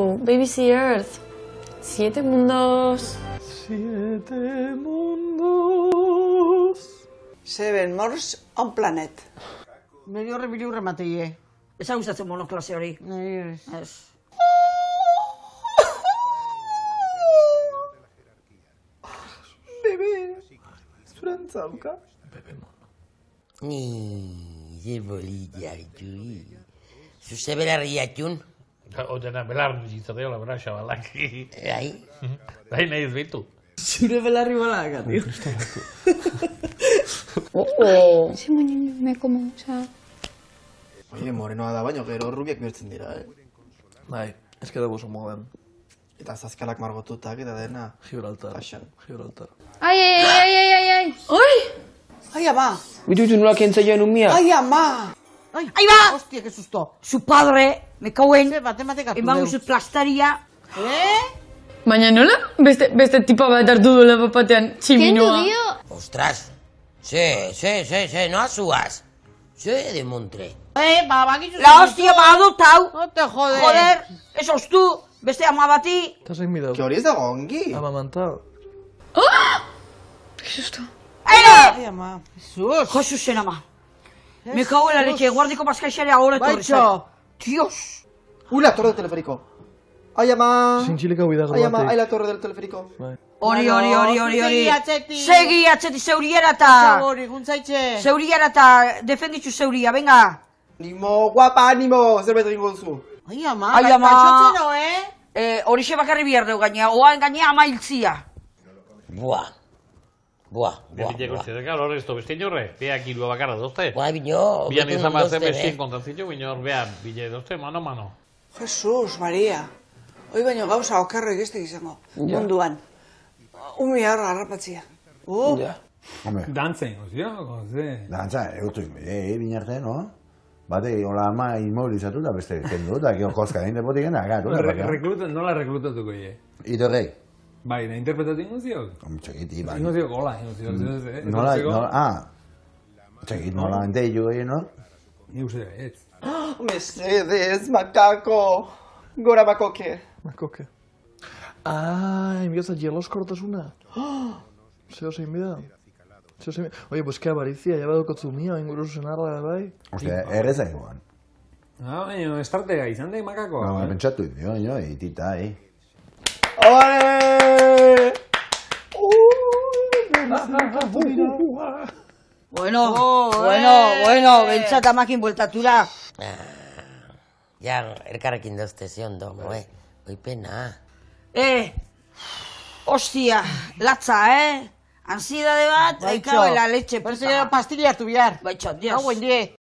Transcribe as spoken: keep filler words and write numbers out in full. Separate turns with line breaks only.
Wow, B B C Earth. Siete mundos.
Siete mundos.
Seven Mors on Planet.
Medio horre bilurra mateie.
Eza gustatzen monoklase hori.
Nahi ez.
Ez.
Bebe, zurantzauka.
Ni, ze bolilla jui. Zuze belarriak jun?
Odena belarri izateo la bera xabalak.
Bai?
Bai nahi ez behitu.
Zure belarri balaka, tío.
Oh, sí, me como, o sea...
Oye, morenoa da baino, gero rubiak bihurtzen dira, eh?
Bai, ez que dago oso modan.
Eta zazkalak margotutak eta dena.
Gibraltar.
Fashion.
Gibraltar.
Ai, ai, ai, ai, ai, ai, ai. Oi!
Ai, ama!
Bitutu nola kentzaioen umia?
Ai, ama!
Ai,
Ahí va!
Hostia, qué susto.
Su padre, me cago en...
Ze, matematika
Eman
deu.
guzut plastaria.
Eh?
Baina nola? Beste, beste tipa bat hartu duela bapatean tximinoa.
Ostras. Se, se, se, se, no azuaz. Se de Montre.
Eh, ba, bakizu.
La hostia m'ha adoptau.
No te jode.
Joder, eso es tu. Beste ama bati.
Eta zein bidau?
Que hori ez dago ongi.
Amamantar.
Qué susto.
Aire!
Ai, ama. Jesus.
Josu zen ama. Me cago en la leche, guardiko paskaixare ahora etorri zen.
Baitxo.
Dios.
Uy, la torre del teleférico. Ai, ama!
Zintxileka huida
Ai, ama, ai,
grabatik.
la torre del teleférico.
Bai.
Hori, hori, hori, hori, hori.
Segi atxeti.
Segi atxeti zeuriera eta...
Hori, guntzaitxe.
Zeuriera eta defenditzu zeuria, venga.
Nimo, guapa, animo! Zerbait egingo duzu.
Ai, ama.
Ai, ama.
Gaixotzeno, eh?
Eh, horixe bakarri bihar deu gainea, oain gainea ama hiltzia.
Buah. Buah, buah,
Betileko
buah.
zedeka, hor ez to beste inorre. Beak irua bakarra dozte.
Buah, bino,
Bian
bete
izan bat zen
dozte,
bestien
eh?
kontantzitxo, binor, beha, bile dozte, mano, mano.
Jesus, Maria. Hoi baino gauza okarro egiztek izango. Munduan. Umi harra harrapatzia. Uh,
Ja.
Hombre,
Dantzen, ozio, goze.
dantza, eutu, eh, binarte, no? Bate, hola ama inmobilizatu da beste kendu, eta gero koska egin depotik gena, gatu,
Re-
lepaka.
Rekluta, nola reklutatuko ye?
Ito rei,
Bai, da interpretatu ingo ziok?
txekiti, bai.
Ingo ziok, hola, ingo ziok, eh?
Nola, nola, ah, txekit, nola enteio egin, no?
Ni uste, ez.
Mesedez, makako. Gora makoke.
Makoke. Ah, enbiaza jelos kortasuna. Zeo zein bida. Zeo zein bida. Oye, pues que avaricia, ya badokotzu mia, inguru senarra, bai.
Oste, erreza egoan.
Ah, baina, estratega izan da makako.
Ba, pentsatu, jo, jo, itita, eh.
Ole!
Bueno,
Oh,
bueno,
eh.
bueno, bentsat amakin bueltatura.
Ja, elkarrekin dozte zion domo, eh? Oi pena.
Eh, hostia, latza, eh? Ansiedade bat,
Baitxo.
aikao la leche,
Por eso
puta.
pastilla hartu bihar.
Baitxo, dios.
Hau, die.